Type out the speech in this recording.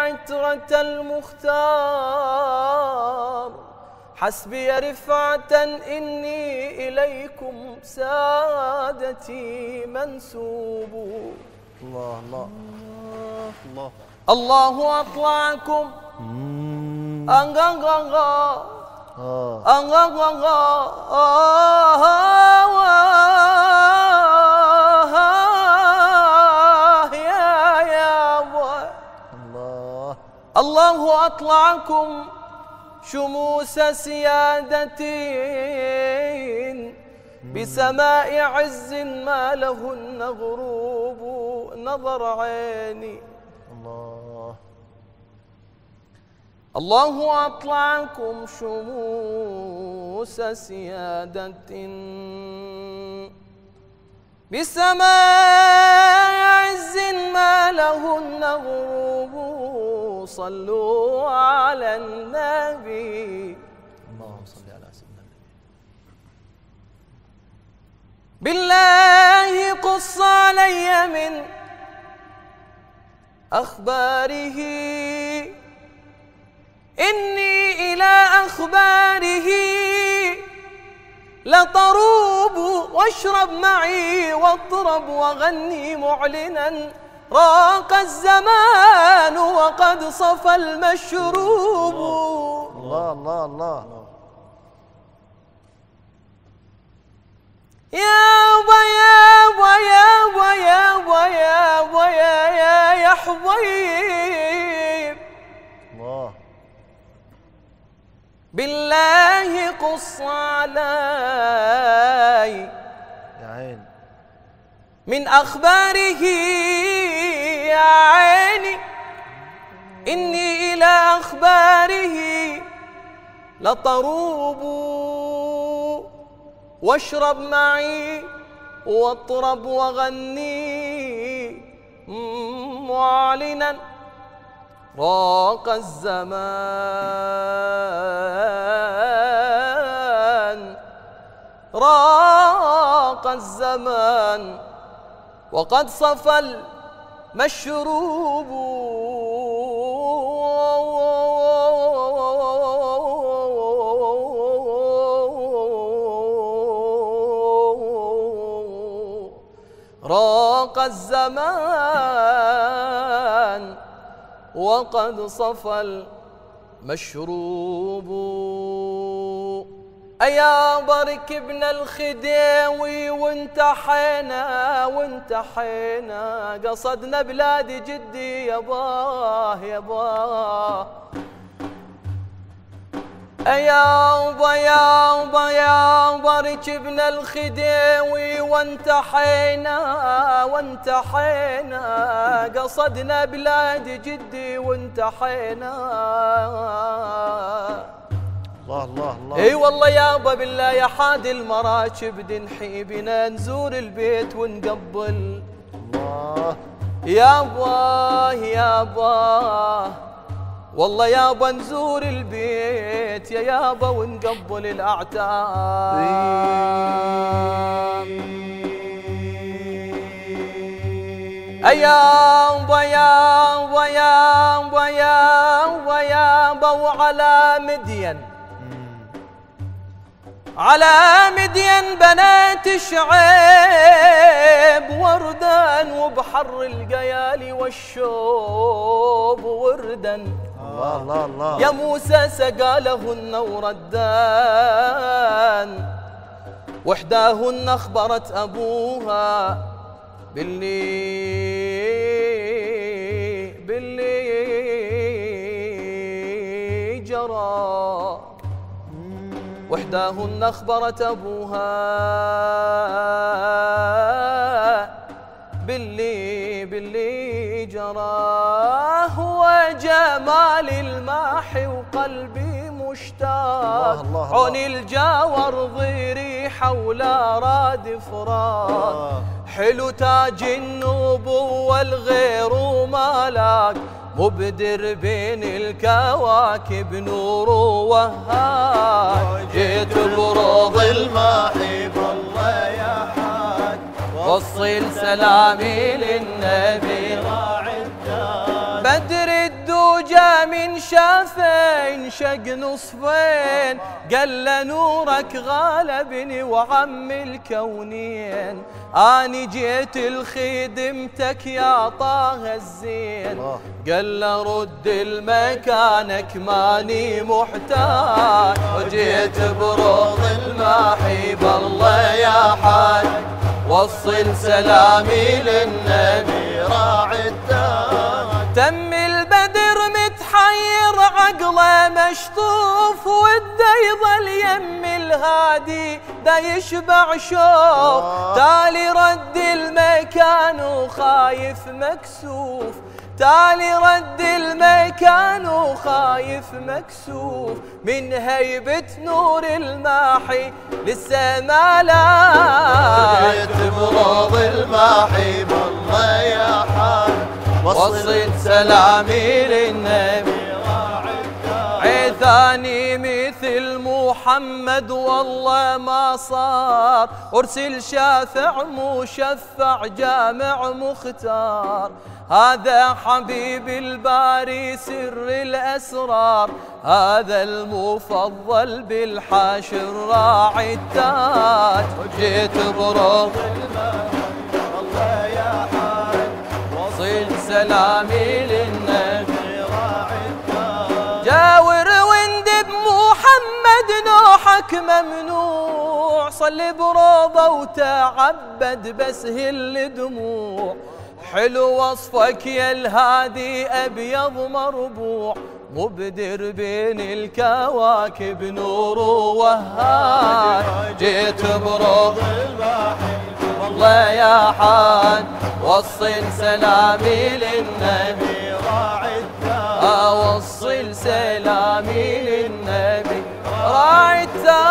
عترة المختار حسبي رفعة إني إليكم سادتي منسوب. الله الله الله الله أطلعكم الله أطلعكم شموس سيادة بسماء عز ما لهن غروب نظر عيني. الله أطلعكم شموس سيادة بسماء عز ما لهن غروب صلوا على النبي. اللهم صل على سيدنا النبي. بالله قص علي من أخباره إني إلى أخباره لطروب واشرب معي واضرب وغني معلنا راق الزمان وقد صفى المشروب. الله الله الله يا بيا يا بيا يا بيا يا حبيب الله بالله قص علي يا عين من أخباره يا عيني إني إلى أخباره لطروب واشرب معي واطرب وغني معلنا راق الزمان راق الزمان وقد صفى المشروب. راق الزمان وقد صفى المشروب. أيا بركبنا الخديوي وانتحينا قصدنا بلاد جدي ياباه ياباه. يابا يابا يابا ركبنا الخديوي وانتحينا قصدنا بلاد جدي وانتحينا. الله الله الله. اي والله يابا بالله يا حادي المراكب دنحي بنا نزور البيت ونقبل. الله يابا يابا والله يابا نزور البيت يا يابا ونقبل الأعتاب. يابا يابا يابا يابا يابا وعلى مدين بنات شعيب وردان وبحر القيالي والشوب وردا. الله الله الله. يا موسى سقالهن وردان وحداهن أخبرت أبوها باللي جرى. وحداهن أخبرت أبوها باللي جرى. هو جمال الماحي وقلبي مشتاق عون الجاور ضيري حول راد فراد. حلو تاج النبوة الغير ملاك مبدر بين الكواكب نور وهاج. جيت بروض الماحي والله يا حاج وصل سلامي للنبي راعي الدار. بدر الدوجة من شافه انشق نصفين، قال له نورك غالبني وعم الكونين، اني جيت لخدمتك يا طه الزين، قال له رد المكانك ماني محتاج، وجيت بروض الماحي بالله يا حاج، وصل سلامي للنبي راعي التاج. تم البدر متحير عقله مشطوف، وده يظل يم الهادي دا يشبع شوف، تالي رد المكان وخايف مكسوف، تالي رد المكان وخايف مكسوف، من هيبة نور الماحي لسه ما لاقيت بروض الماحي بالله يا حاج، وصل سلامي للنبي عيثاني مثل محمد والله ما صار، ارسل شافع مشفع جامع مختار، هذا حبيب الباري سر الأسرار، هذا المفضل بالحاشر راعي التاج، وجيت بروض الله يا حاج، وصل سلامي للنبي راعي التاج. جاور واندب محمد نوحك ممنوع، صل بروضه وتعبد بس هل دموع، حلو وصفك يا الهادي أبيض مربوع، مبدر بين الكواكب نور وهاج، جيت بروض الماحي والله يا حاج، وصل سلامي للنبي راعي التاج. أوصل سلامي للنبي راعي التاج.